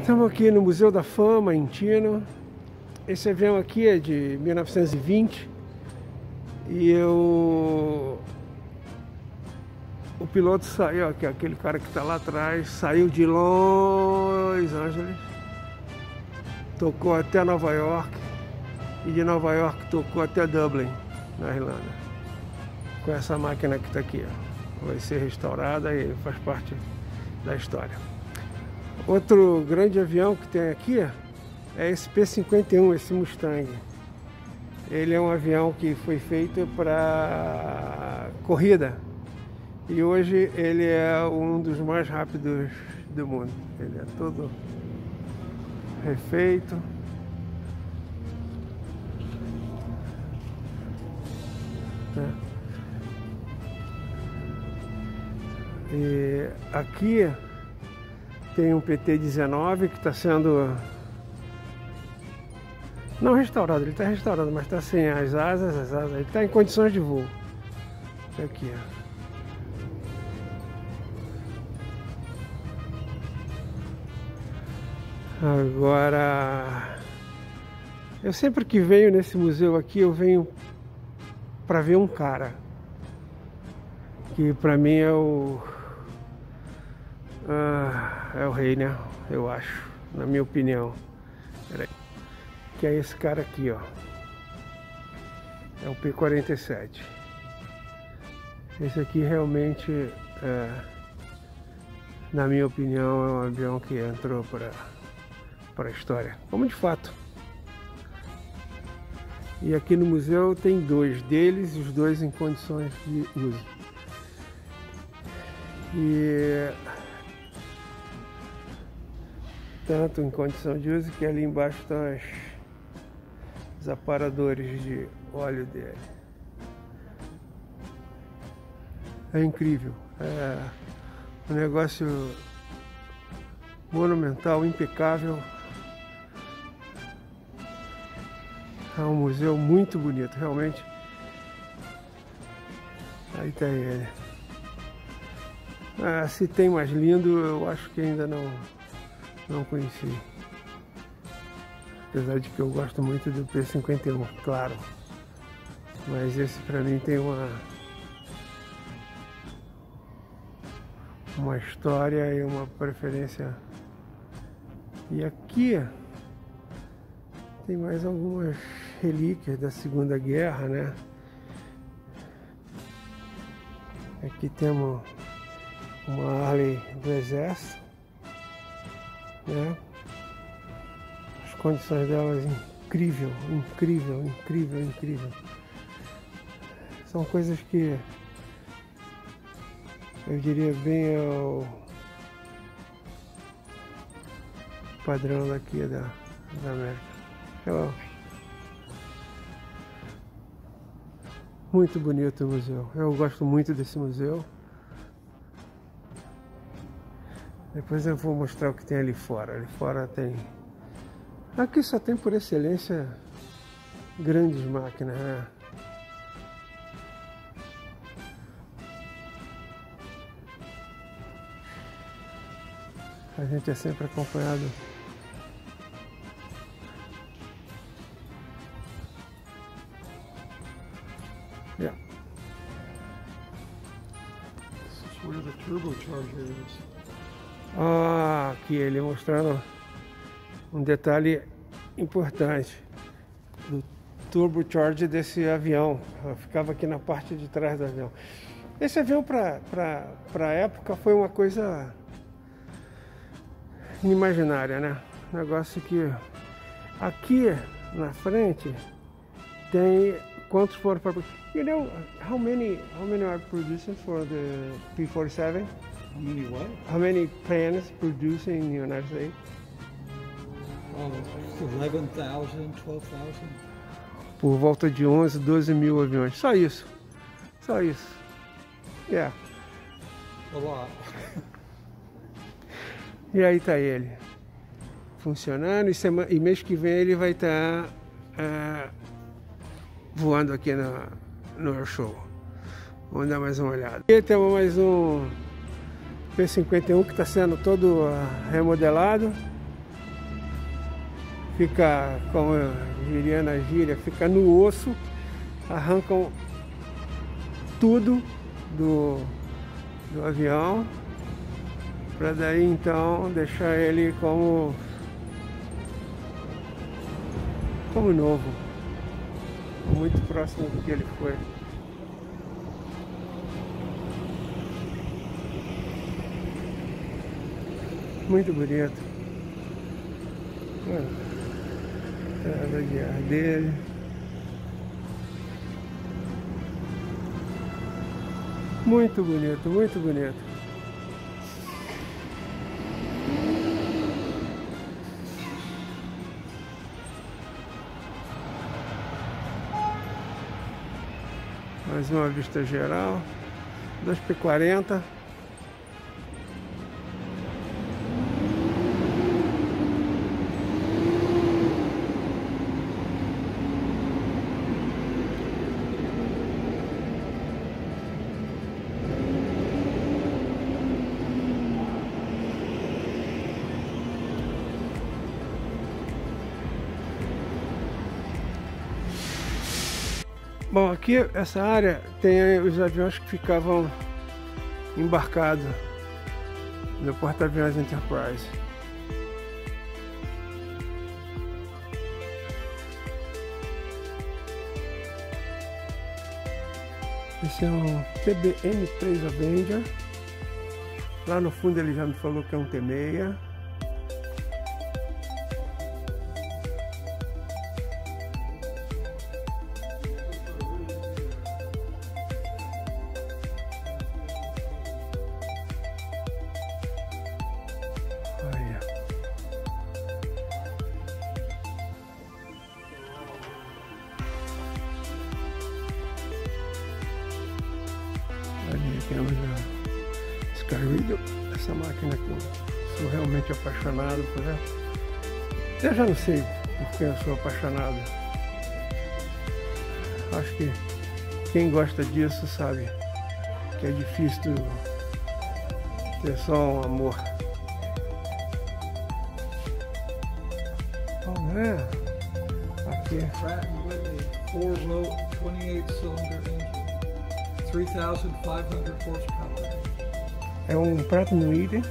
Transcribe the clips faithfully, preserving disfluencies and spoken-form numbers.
Estamos aqui no Museu da Fama, em Tino. Esse avião aqui é de mil novecentos e vinte e eu... o piloto saiu, aqui, aquele cara que está lá atrás, saiu de Los Angeles, tocou até Nova York e de Nova York tocou até Dublin, na Irlanda, com essa máquina que está aqui, ó. Vai ser restaurada e faz parte da história. Outro grande avião que tem aqui é esse P cinquenta e um, esse Mustang. Ele é um avião que foi feito para corrida e hoje ele é um dos mais rápidos do mundo. Ele é todo refeito. Né? E aqui tem um P T dezenove que está sendo não restaurado, ele está restaurado, mas está sem as asas, as asas, ele está em condições de voo. Aqui, ó. Agora, eu sempre que venho nesse museu aqui, eu venho para ver um cara que para mim é o Ah, é o rei, né? Eu acho, na minha opinião. Peraí. Que é esse cara aqui, ó. É o P quarenta e sete. Esse aqui realmente, é, na minha opinião, é um avião que entrou para para a história. Como de fato. E aqui no museu tem dois deles, os dois em condições de uso. E tanto em condição de uso que ali embaixo estão as, os aparadores de óleo dele. É incrível, é um negócio monumental, impecável. É um museu muito bonito, realmente. Aí tá ele. Ah, se tem mais lindo, eu acho que ainda não Não conheci. Apesar de que eu gosto muito do P cinquenta e um, claro. Mas esse pra mim tem uma uma história e uma preferência. E aqui tem mais algumas relíquias da Segunda Guerra, né? Aqui temos uma Harley do Exército. Né? As condições delas incrível, incrível, incrível, incrível. São coisas que eu diria bem ao padrão daqui da, da América. Então, muito bonito o museu. Eu gosto muito desse museu. Depois eu vou mostrar o que tem ali fora. Ali fora tem... Aqui só tem por excelência grandes máquinas, né? A gente é sempre acompanhado. Yeah. This is where the turbocharger is. Ah, aqui ele mostrando um detalhe importante do turbocharger desse avião. Eu ficava aqui na parte de trás do avião. Esse avião para para a época foi uma coisa inimaginária, né? Negócio que aqui na frente tem quantos foram para... You know how many how many are producing for the P forty-seven? How many what? How many planes producing in the United States? Oh, eleven thousand, twelve thousand. Por volta de onze, doze mil aviões. Só isso. Só isso. Yeah. A lot. E aí tá ele. Funcionando. E, semana, e mês que vem ele vai estar tá, é, voando aqui no, no Air Show. Vamos dar mais uma olhada. E temos mais um P cinquenta e um que está sendo todo uh, remodelado. fica, como eu diria na gíria, fica no osso, arrancam tudo do, do avião, para daí então deixar ele como, como novo, muito próximo do que ele foi. Muito bonito. Olha, a estrada de ar dele. Muito bonito, muito bonito. Mais uma vista geral. dois P quarenta. Bom, aqui essa área tem os aviões que ficavam embarcados no porta-aviões Enterprise. Esse é um T B M três Avenger. Lá no fundo ele já me falou que é um T seis. Ali temos a Sky Eagle, essa máquina que eu sou realmente apaixonado por ela. Eu já não sei porque eu sou apaixonado. Acho que quem gosta disso sabe que é difícil ter só um amor. Oh, é. Aqui. Pratt and Whitney four-row twenty-eight cylinder engine, three thousand five hundred horsepower. É um Pratt and Whitney,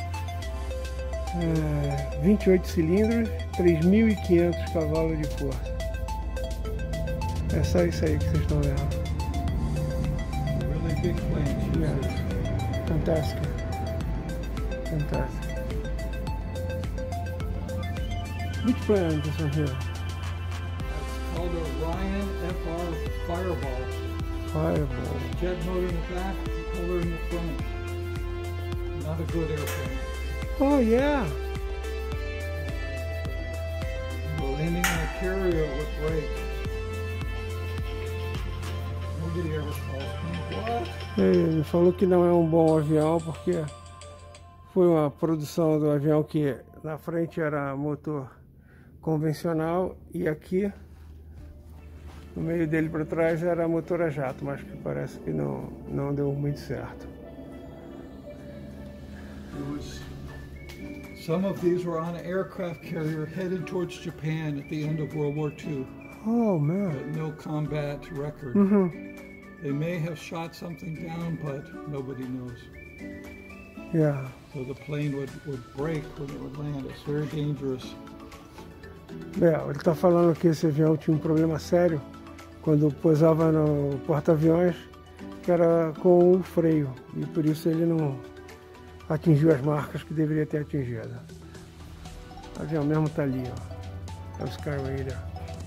é, vinte e oito cilindros, três mil e quinhentos cavalos de força. É só isso aí que vocês estão vendo. Really big plane. Yeah. Fantástico. Fantástico. Which plane is on here? It's called a Ryan F R Fireball. Fireball. Jet motor in the back, propeller in the front. Not a good airplane. Oh yeah. We're landing on a carrier with brakes. Nobody ever calls me. What? Ele falou que não é um bom avião porque foi uma produção do avião que na frente era motor convencional e aqui no meio dele para trás era motor a jato, mas que parece que não, não deu muito certo. It was, some of these were on an aircraft carrier headed towards Japan at the end of World War Two. Oh man. But no combat record. Mm-hmm. They may have shot something down, but nobody knows. Yeah. So the plane would, would break when it would land. It's very dangerous. É, ele está falando que esse avião tinha um problema sério quando pousava no porta-aviões, que era com o freio, e por isso ele não atingiu as marcas que deveria ter atingido. O avião mesmo está ali, ó. É o Sky Raider.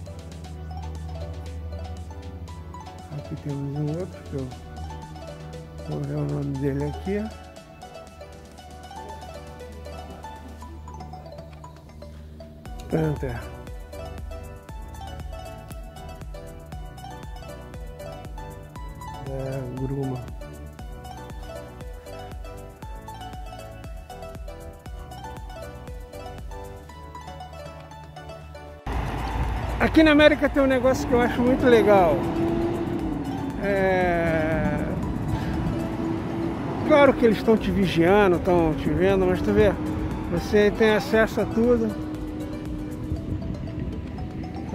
Aqui temos um outro, que eu vou ver o nome dele aqui. Panther. É, Grumman. Aqui na América tem um negócio que eu acho muito legal. É... Claro que eles estão te vigiando, estão te vendo, mas tu vê, você tem acesso a tudo.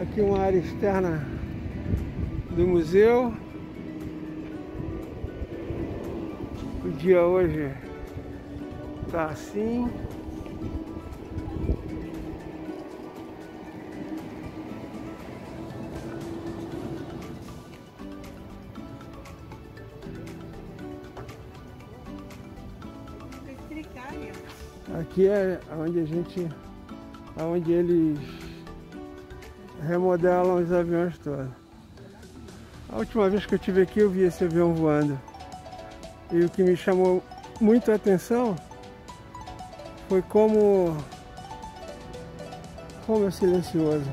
Aqui uma área externa do museu. O dia hoje tá assim. Aqui é onde a gente, onde eles remodelam os aviões todos. A última vez que eu estive aqui eu vi esse avião voando. E o que me chamou muito a atenção foi como, como é silencioso.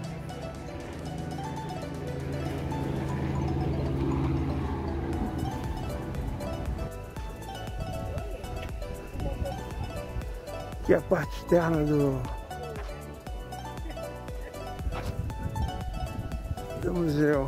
Aqui é a parte externa do, do museu.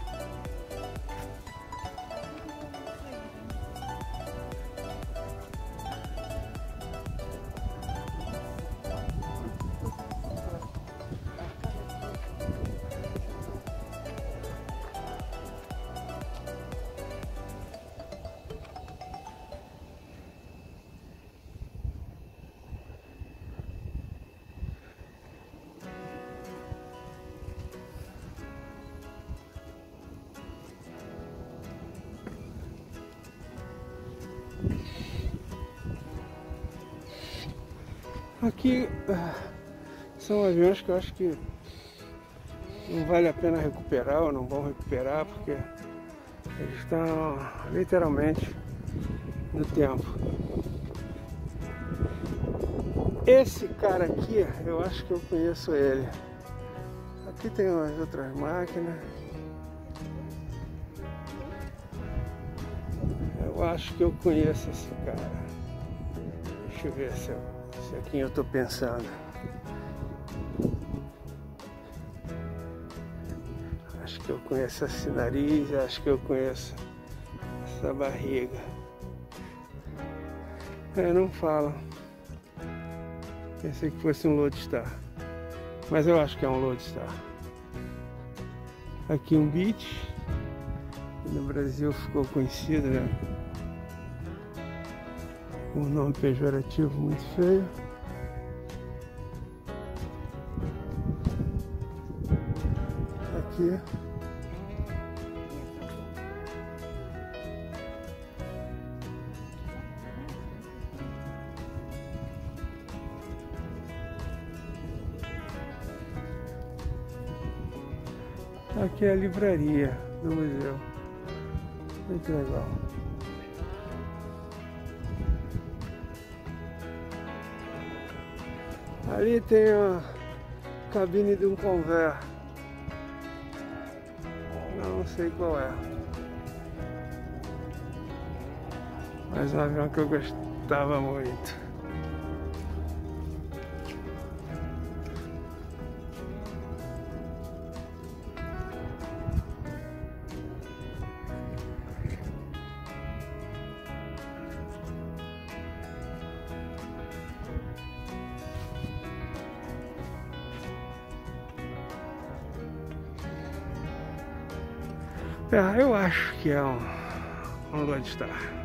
Aqui são aviões que eu acho que não vale a pena recuperar ou não vão recuperar, porque eles estão literalmente no tempo. Esse cara aqui, eu acho que eu conheço ele. Aqui tem umas outras máquinas. Eu acho que eu conheço esse cara. Deixa eu ver se eu... é quem eu estou pensando. Acho que eu conheço esse nariz, acho que eu conheço essa barriga. É, não fala. Pensei que fosse um Lodestar, mas eu acho que é um Lodestar. Aqui um Beech, que no Brasil ficou conhecido, né? Um nome pejorativo muito feio. Aqui. Aqui é a livraria do museu. Muito legal. Ali tem a cabine de um Convair. Não sei qual é. Mas é um avião que eu gostava muito. É, eu acho que é um, um Lodestar.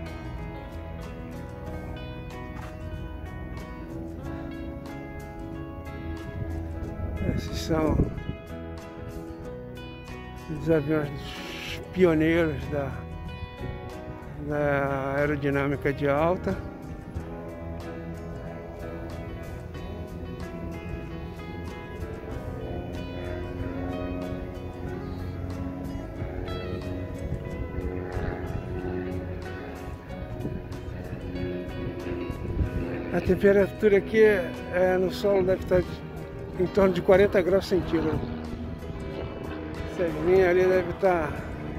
Esses são os aviões dos pioneiros da, da aerodinâmica de alta. A temperatura aqui é, no solo deve estar em torno de quarenta graus centígrados. Essa linha ali deve estar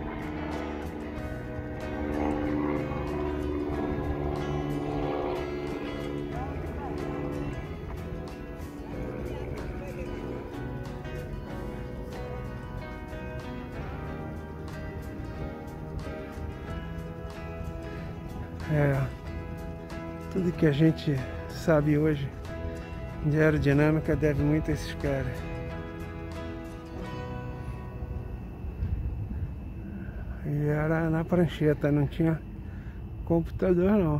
é, tudo que a gente sabe hoje de aerodinâmica deve muito a esses caras. E era na prancheta, não tinha computador não.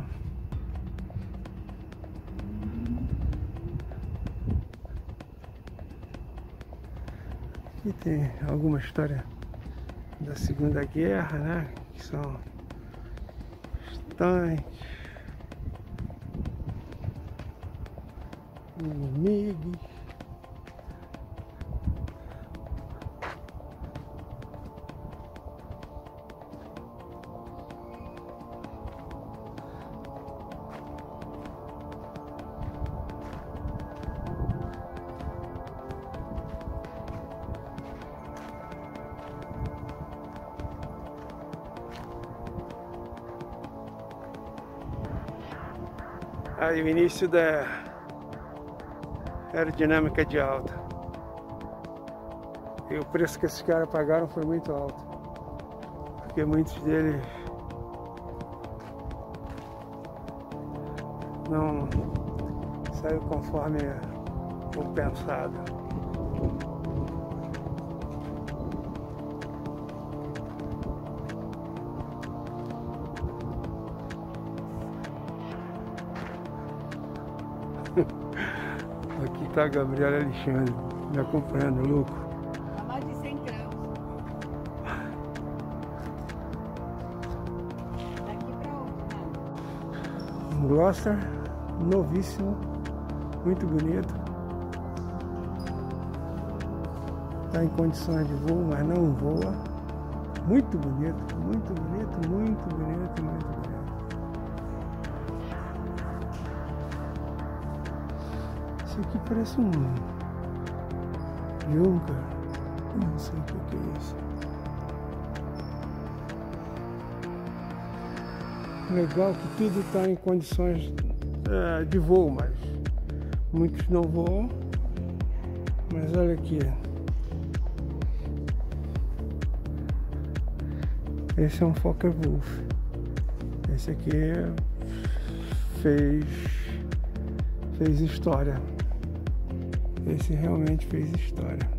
Aqui tem alguma história da Segunda Guerra, né? Que são os tanques, inimigos. Aí o início da aerodinâmica de alta. E o preço que esses caras pagaram foi muito alto. Porque muitos deles não saiu conforme o pensado. Aqui está a Gabriela Alexandre me acompanhando, louco. A mais de cem graus. Daqui pra onde? Um Gloster novíssimo, muito bonito. Está em condições de voo, mas não voa. Muito bonito, muito bonito, muito bonito, muito bonito. Isso aqui parece um Junker, não sei o que é isso. Legal que tudo está em condições é, de voo, mas muitos não voam. Mas olha aqui, esse é um Focke-Wulf. Esse aqui fez fez história. Esse realmente fez história.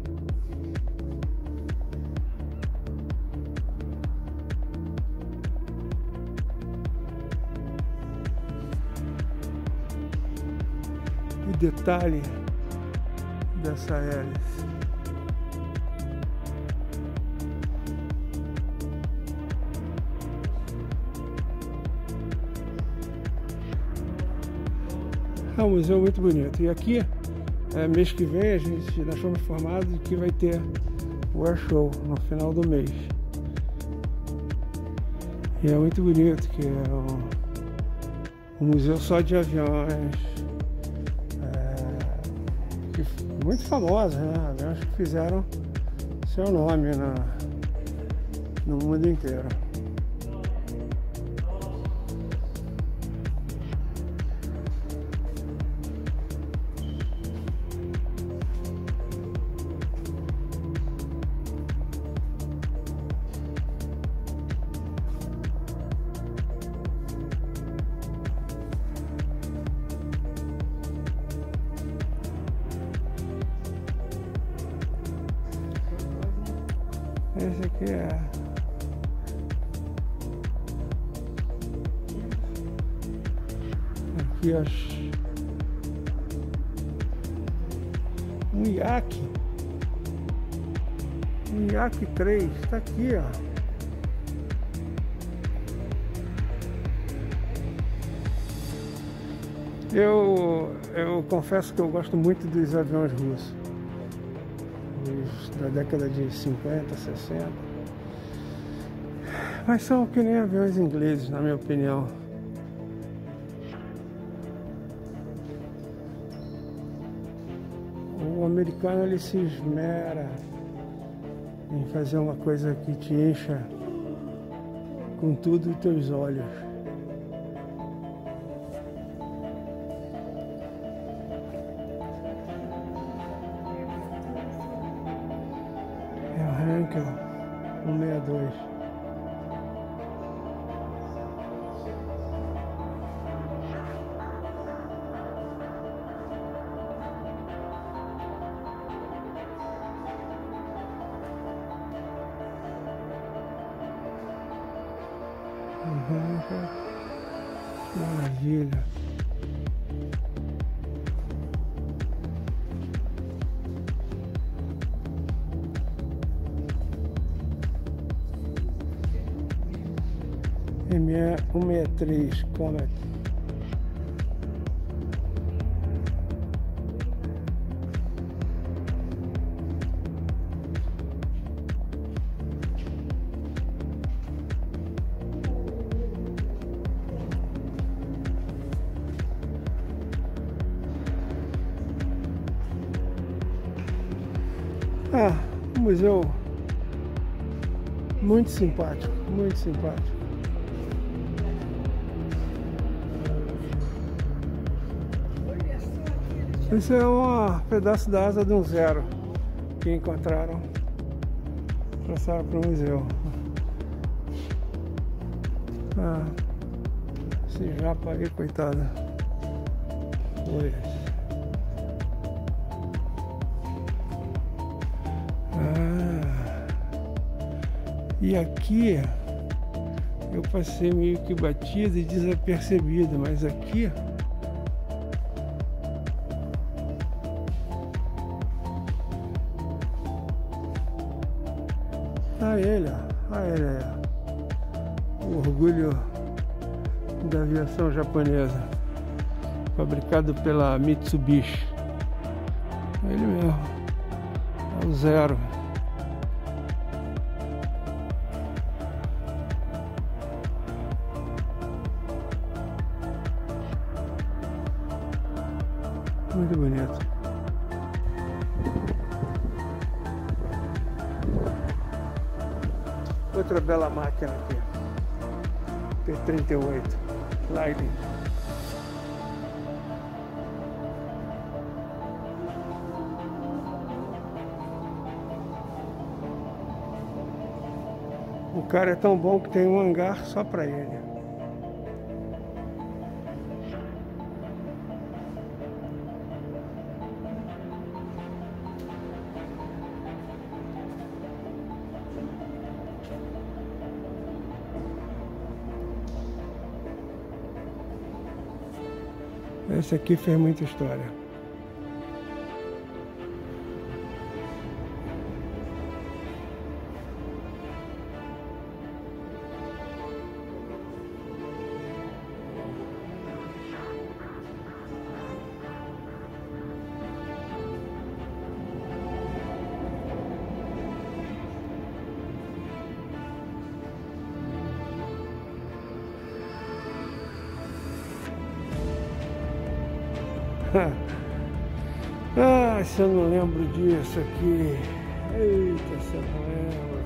O detalhe dessa hélice. É um museu muito bonito. E aqui, é, mês que vem, a gente, nós fomos informados de que vai ter o Air Show no final do mês. E é muito bonito, que é um, um museu só de aviões, é, que, muito famosos, né? Aviões que fizeram seu nome na, no mundo inteiro. Esse aqui é aqui as um iaque um iaque três, tá aqui, ó. Eu, eu confesso que eu gosto muito dos aviões russos. Da década de cinquenta, sessenta, mas são que nem aviões ingleses, na minha opinião. O americano, ele se esmera em fazer uma coisa que te encha com tudo os teus olhos. Heinkel cento e sessenta e dois. Uhum. Maravilha. M E cento e sessenta e três Comet. Ah, um museu muito simpático, muito simpático. Esse é um pedaço da asa de um zero que encontraram, trouxeram para o museu. Ah, esse japa aí, coitado. Foi. Ah, e aqui eu passei meio que batido e desapercebido, mas aqui tá ele, ó. Olha ele aí, ó. O orgulho da aviação japonesa, fabricado pela Mitsubishi. Ele mesmo, é o zero. Muito bonito. Outra bela máquina aqui, P trinta e oito Lightning. O cara é tão bom que tem um hangar só para ele. Esse aqui fez muita história. Ah, se eu não lembro disso aqui. Eita, se eu não lembro.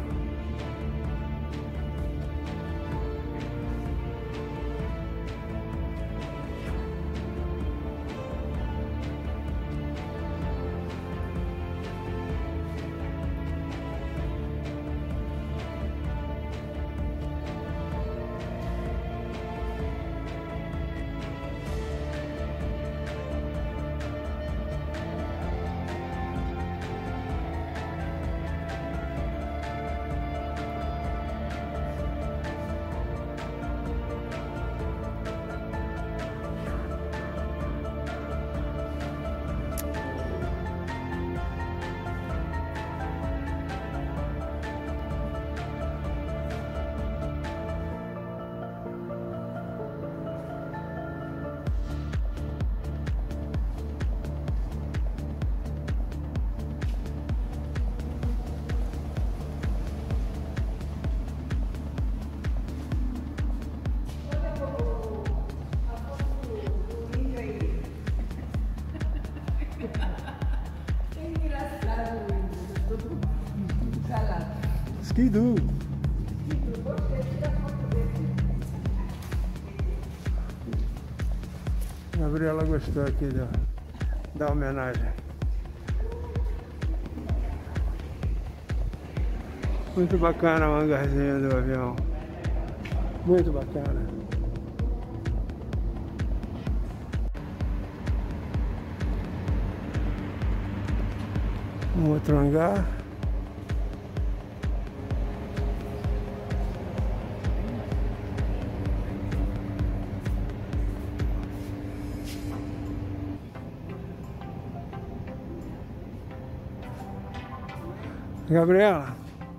Skidoo. A Gabriela gostou aqui da, da homenagem. Muito bacana o hangarzinho do avião. Muito bacana. Um outro hangar. Gabriela.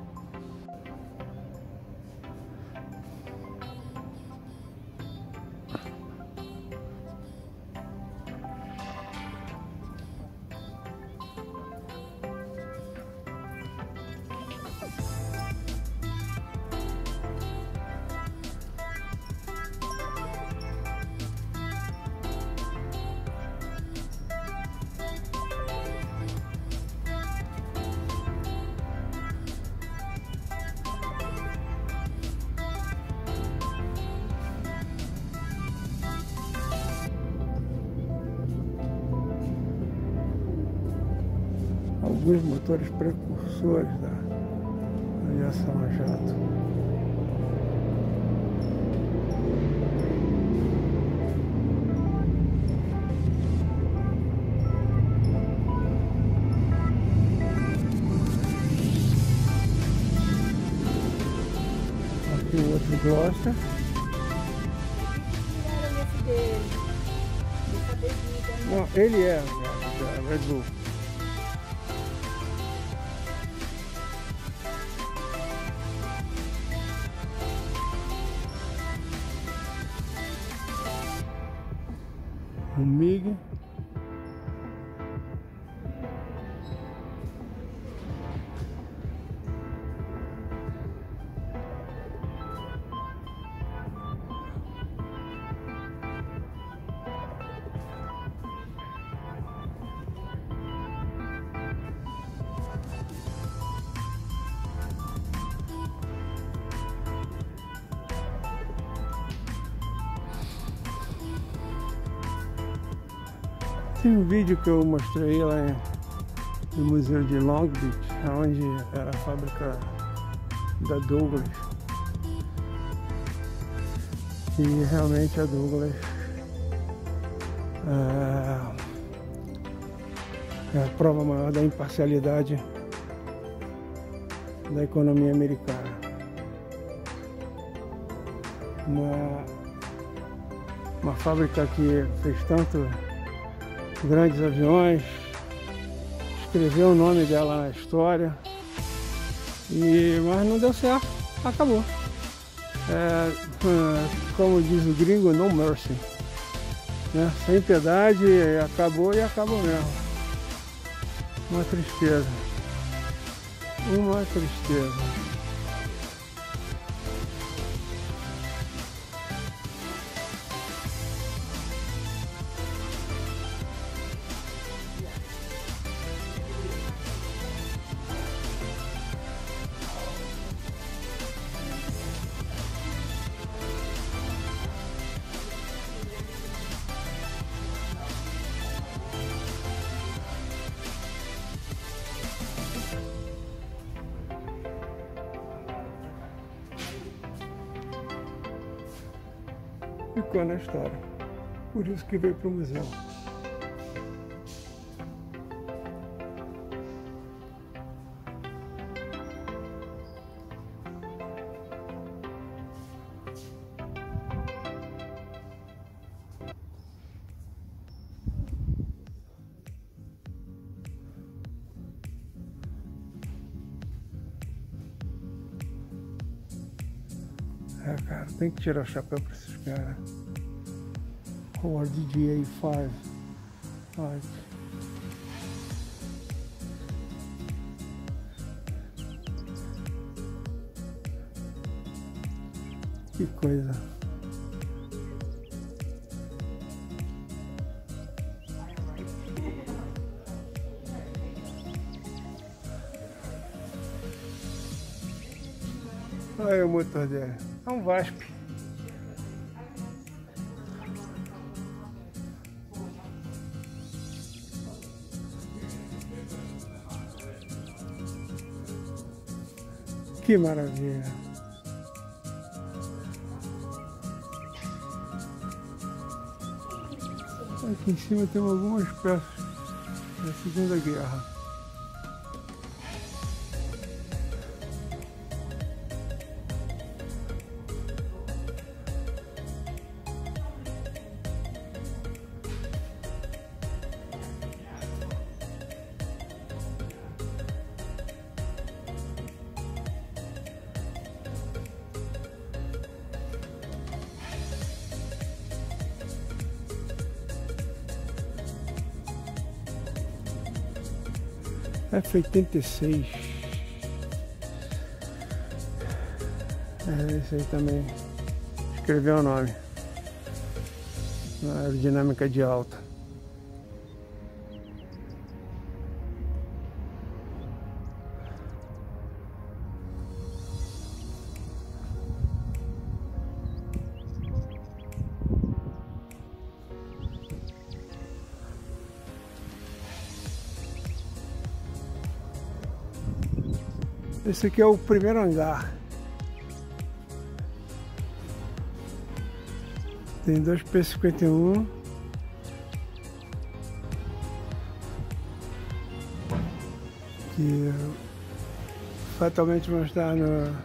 Alguns motores precursores da aviação a jato. Aqui o outro Gloster. Tiraram esse dele. Dessa bebida, né? Não, ele é da Red Bull. O MiG. Tem um vídeo que eu mostrei lá no Museu de Long Beach, onde era a fábrica da Douglas. E realmente a Douglas é, é a prova maior da imparcialidade da economia americana. Uma, uma fábrica que fez tanto grandes aviões, escreveu o nome dela na história, e, mas não deu certo, acabou. É, como diz o gringo, no mercy, né? Sem piedade, acabou e acabou mesmo. Uma tristeza, uma tristeza. Ficou na história, por isso que veio para o museu. É, cara, tem que tirar o chapéu para esses caras. Howard D G A cinco. Ai. Que coisa. Olha aí o motor dele. É um Vasp. Que maravilha. Aqui em cima tem algumas peças da Segunda Guerra. F oitenta e seis. É, esse aí também escreveu o nome. Na aerodinâmica de alta. Esse aqui é o primeiro hangar. Tem dois P cinquenta e um. Que fatalmente vão estar no,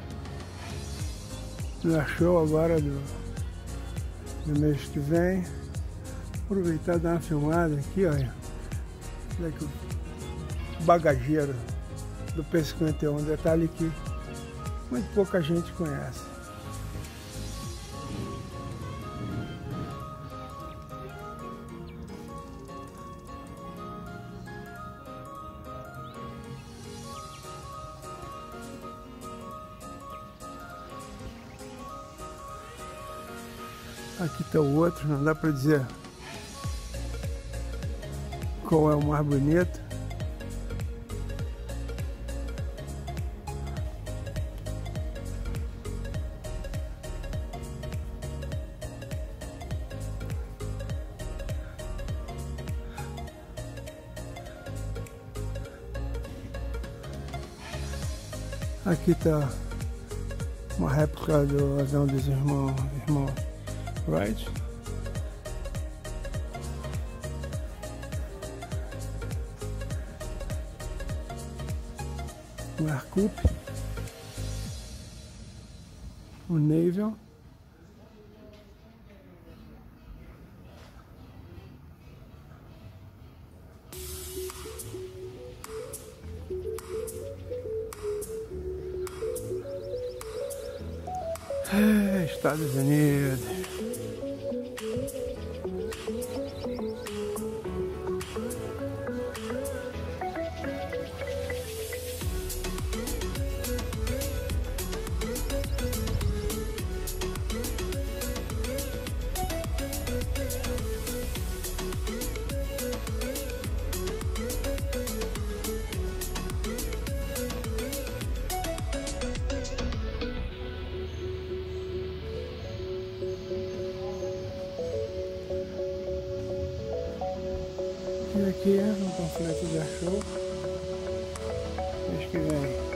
no show agora do, do mês que vem. Aproveitar e dar uma filmada aqui, olha. Olha aqui o bagageiro do P cinquenta e um, detalhe que muito pouca gente conhece. Aqui está o outro, não dá para dizer qual é o mais bonito. Aqui está uma réplica do avião dos irmãos, irmãos Wright. O Aircoup, o Naval, é, Estados Unidos. E aqui é um panfleto da show. Mês que vem.